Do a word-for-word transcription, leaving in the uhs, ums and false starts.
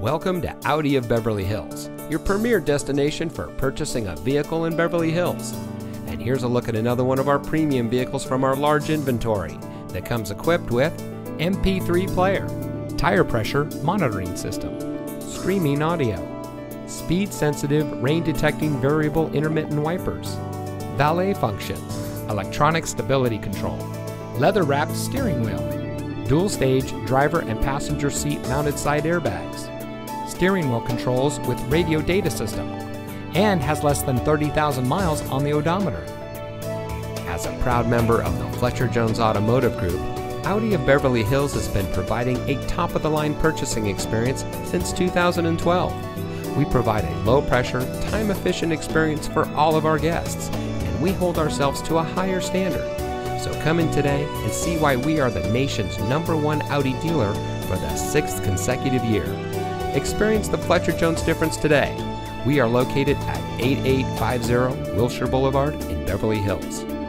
Welcome to Audi of Beverly Hills, your premier destination for purchasing a vehicle in Beverly Hills. And here's a look at another one of our premium vehicles from our large inventory that comes equipped with M P three player, tire pressure monitoring system, streaming audio, speed sensitive rain detecting variable intermittent wipers, valet function, electronic stability control, leather wrapped steering wheel, dual stage driver and passenger seat mounted side airbags, steering wheel controls with radio data system, and has less than thirty thousand miles on the odometer. As a proud member of the Fletcher Jones Automotive Group, Audi of Beverly Hills has been providing a top-of-the-line purchasing experience since two thousand twelve. We provide a low-pressure, time-efficient experience for all of our guests, and we hold ourselves to a higher standard. So come in today and see why we are the nation's number one Audi dealer for the sixth consecutive year. Experience the Fletcher Jones difference today. We are located at eighty-eight fifty Wilshire Boulevard in Beverly Hills.